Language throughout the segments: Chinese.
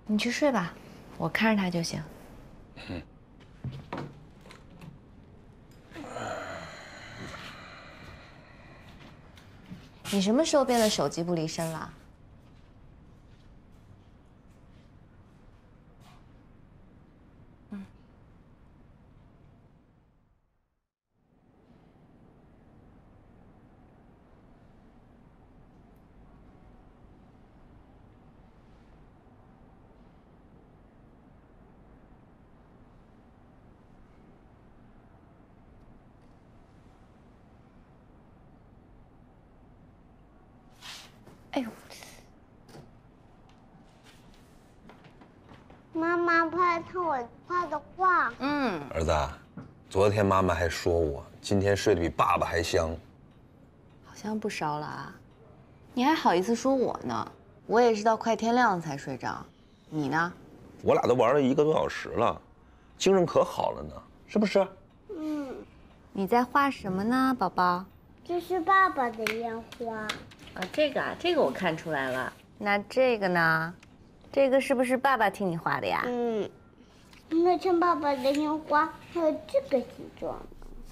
你去睡吧，我看着他就行。 嗯。 你什么时候变得手机不离身了？哎呦！ 妈妈拍看我画的画。 儿子，昨天妈妈还说我今天睡得比爸爸还香。 好像不烧了啊，你还好意思说我呢？我也是到快天亮才睡着，你呢？ 我俩都玩了1个多小时了，精神可好了呢，是不是？ 你在画什么呢，宝宝？ 这是爸爸的烟花。 啊，这个我看出来了。那这个呢？这个是不是爸爸替你画的呀？ 那像爸爸的烟花还有这个形状的。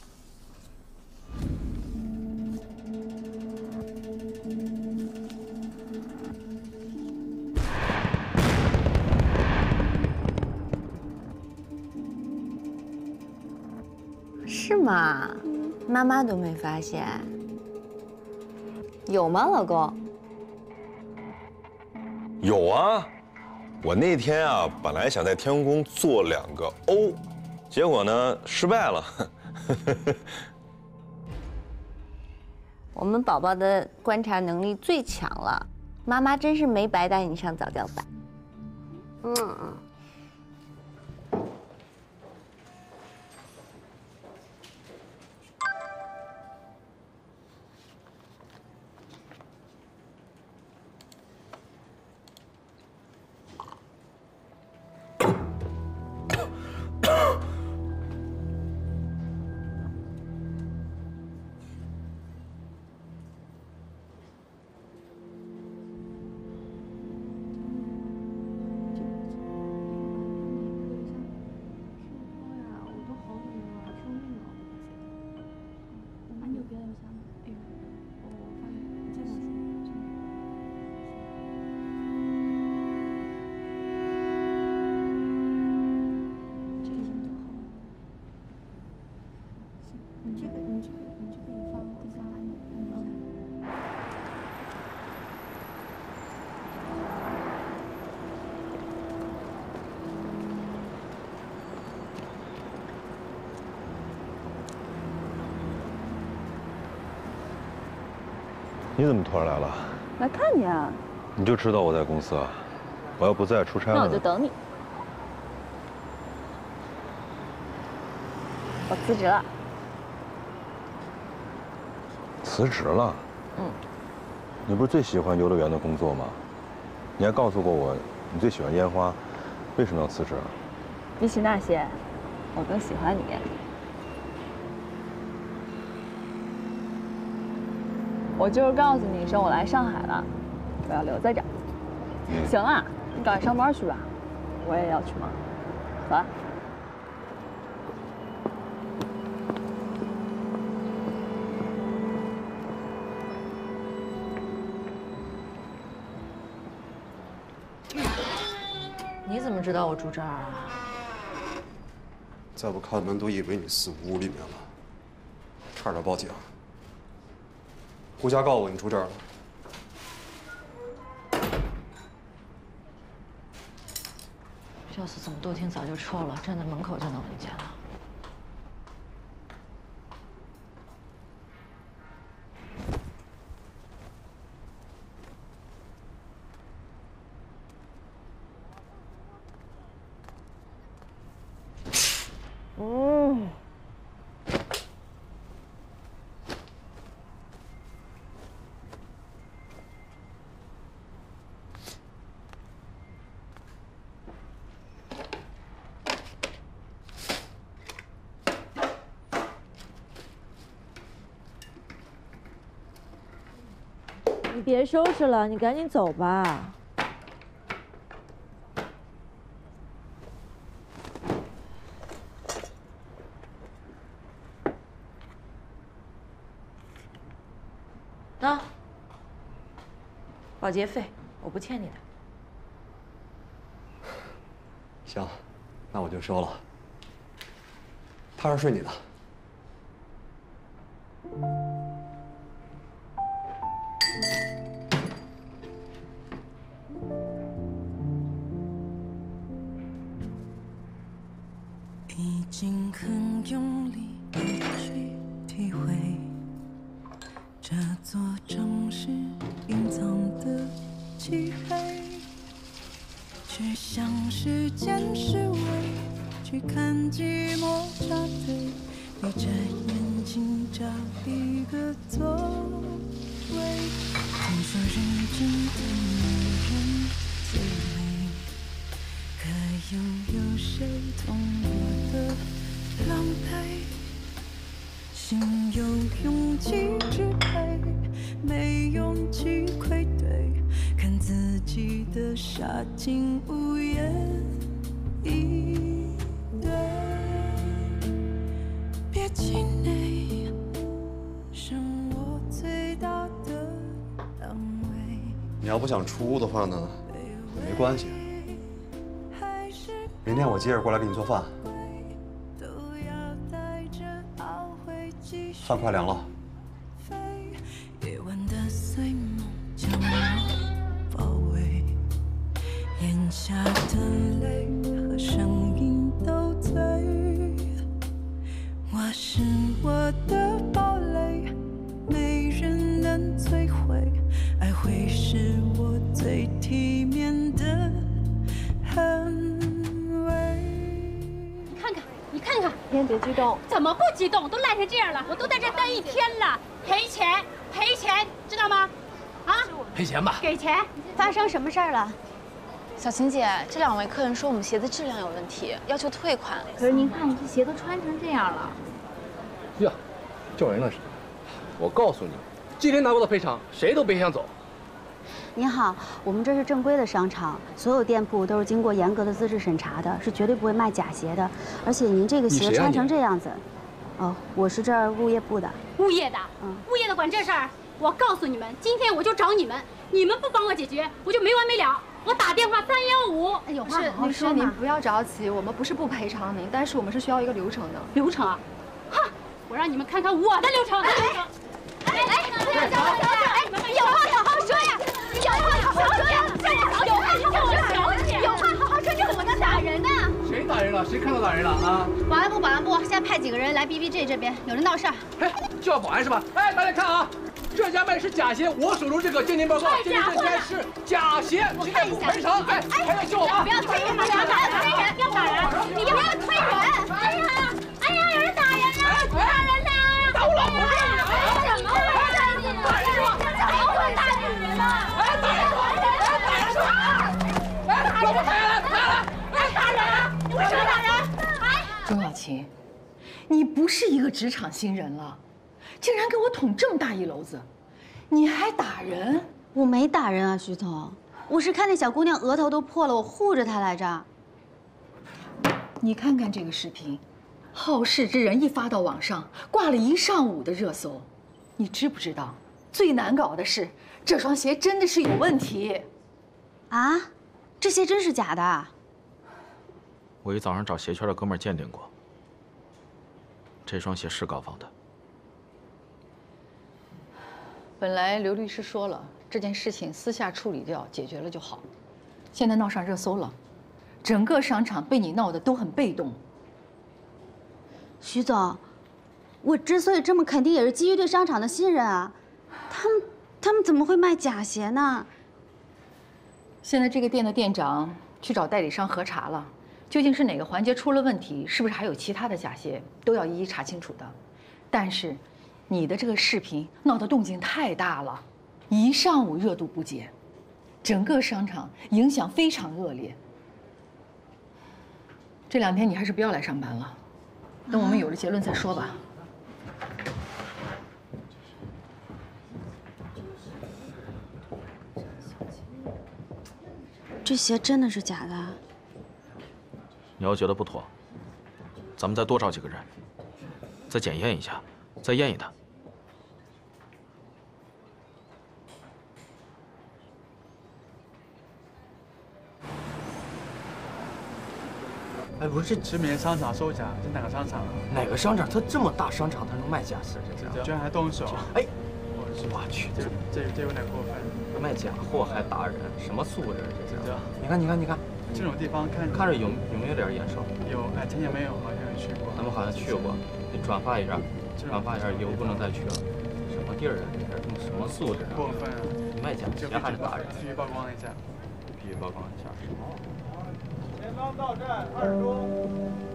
是吗？妈妈都没发现。有吗，老公？ 有啊，我那天啊，本来想在天宫做2个 O， 结果呢失败了。 我们宝宝的观察能力最强了，妈妈真是没白带你上早教班。 你怎么突然来了？ 来看你啊！ 你就知道我在公司啊？我要不在出差了。 那我就等你。我辞职了。 辞职了？你不是最喜欢游乐园的工作吗？你还告诉过我，你最喜欢烟花，为什么要辞职？ 比起那些，我更喜欢你。我就是告诉你一声，我来上海了，我要留在这儿。行了，你赶紧上班去吧，我也要去忙。走了。 你怎么知道我住这儿啊？ 再不开门都以为你死屋里面了，差点报警。胡佳告诉我你住这儿了。 要是这么多天早就撤了，站在门口就能闻见了。 你别收拾了，你赶紧走吧。 保洁费我不欠你的。 行，那我就收了。踏实睡你的。 已经很用力地去体会这座城市隐藏的漆黑，去向时间示威，去看寂寞扎堆，闭着眼睛找一个座位。听说认真的女人最美，可又有谁懂我的狼狈？心有勇气支配，没勇气愧对，看自己的傻劲无言以对。别气馁，是我最大的安慰。 你要不想出屋的话呢，也没关系。明天我接着过来给你做饭。饭快凉了。 夜晚的碎梦将我包围，眼下的泪和声音都醉。我是我的堡垒，没人能摧毁，爱会是我最体面的捍卫。 你看看， 天别激动， 怎么不激动？都烂成这样了，我都在这待一天了，赔钱，知道吗？啊， 赔钱吧。 给钱。发生什么事儿了？ 小琴姐，这2位客人说我们鞋子质量有问题，要求退款。 可是您看，你这鞋都穿成这样了。 呀，叫人了是？我告诉你，今天拿不到赔偿，谁都别想走。 您好，我们这是正规的商场，所有店铺都是经过严格的资质审查的，是绝对不会卖假鞋的。而且您这个鞋穿成这样子，哦，我是这儿物业部的。 物业的，物业的管这事儿。我告诉你们，今天我就找你们，你们不帮我解决，我就没完没了。我打电话315。 有话好好说嘛。律师，您不要着急，我们不是不赔偿您，但是我们是需要一个流程的。 流程啊？哼，我让你们看看我的流程。哎，有话好好说呀！有话好好说呀！有话好好说，有话好好说，你怎么能打人呢？ 谁打人了？谁看到打人了啊？ 保安部，现在派几个人来 BBJ 这边，有人闹事儿。 哎，叫保安是吧？哎，大家看啊，这家卖的是假鞋，我手中这个鉴定报告，鉴定这些是假鞋， 我看一下。 赔偿！哎，还要救我吗？ 不要推人，不要打人，你不要推人！哎呀，有人打人了！打人了！ 打我老婆！ 什么回事？打人了！怎么会打女人了？ 哎，打人！哎，老婆打人了！ 哎，打人！你为什么打人？哎， 钟小琴，你不是一个职场新人了，竟然给我捅这么大一篓子，你还打人？ 我没打人啊，徐总，我是看那小姑娘额头都破了，我护着她来着。 你看看这个视频，好事之人一发到网上，挂了1上午的热搜。你知不知道，最难搞的是这双鞋真的是有问题。 啊，这鞋真是假的？ 我一早上找鞋圈的哥们儿鉴定过，这双鞋是高仿的。 本来刘律师说了，这件事情私下处理掉，解决了就好。现在闹上热搜了，整个商场被你闹得都很被动。 徐总，我之所以这么肯定，也是基于对商场的信任啊。他们怎么会卖假鞋呢？ 现在这个店的店长去找代理商核查了，究竟是哪个环节出了问题，是不是还有其他的假鞋，都要一一查清楚的。但是，你的这个视频闹得动静太大了，1上午热度不减，整个商场影响非常恶劣。这2天你还是不要来上班了，等我们有了结论再说吧。 这鞋真的是假的？ 你要觉得不妥，咱们再多找几个人，再检验一下，再验一他。 哎，不是知名商场售假，是哪个商场啊？ 哪个商场？它这么大商场，它能卖假货？这居然还动手！ 哎，我去， 这有点过分。 卖假货还打人，什么素质？这你看， 这种地方看着有没有点眼熟？ 有，哎，前面有，好像有去过。 咱们好像去过，你转发一下，以后不能再去了。什么地儿啊？这是什么素质啊？ 过分啊！ 卖假鞋还是打人？ 必须曝光一下。 必须曝光一下。 前方到站2中。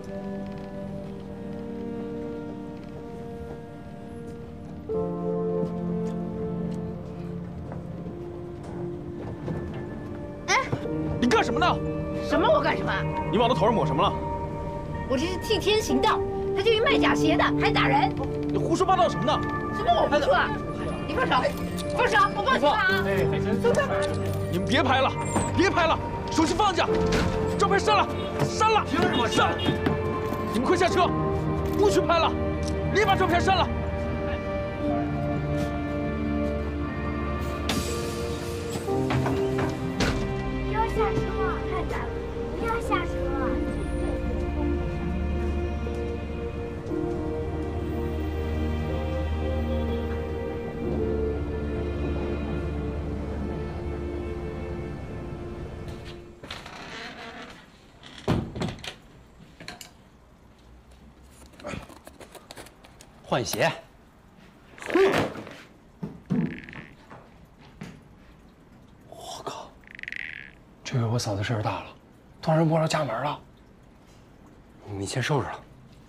你干什么呢？ 什么？我干什么？ 你往他头上抹什么了？ 我这是替天行道，他就一卖假鞋的，还打人。 你胡说八道什么呢？ 什么我胡说啊？你放手！放手！我报警了啊！走干嘛？ 你们别拍了，别拍了，手机放下，照片删了，删了， 凭什么删了？你们快下车，不许拍了，立马照片删了。 不要下车，太赶了！不要下车。 换鞋。我靠！ 这回我嫂子事儿大了，突然摸着家门了。 你先收拾了。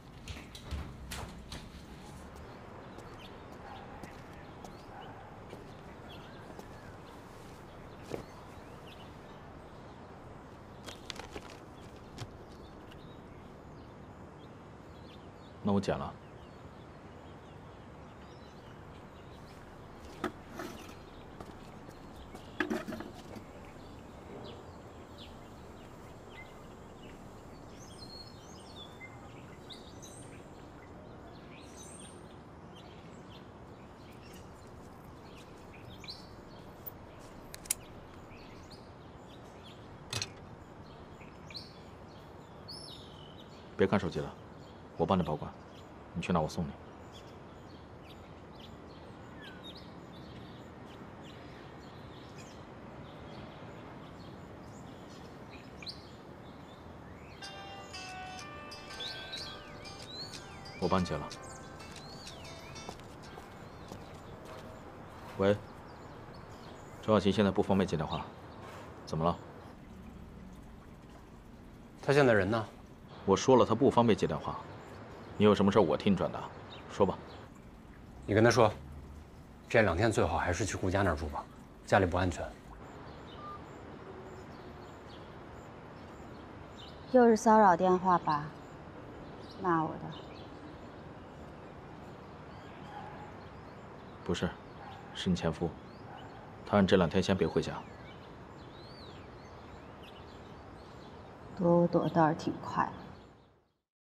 那我剪了。别看手机了，我帮你保管。你去哪，我送你。我帮你接了。喂，周小琴现在不方便接电话，怎么了？ 他现在人呢？ 我说了，他不方便接电话。你有什么事我替你转达，说吧。 你跟他说，这2天最好还是去顾家那儿住吧，家里不安全。 又是骚扰电话吧？骂我的？ 不是，是你前夫，他让你这2天先别回家。 躲我躲得倒是挺快。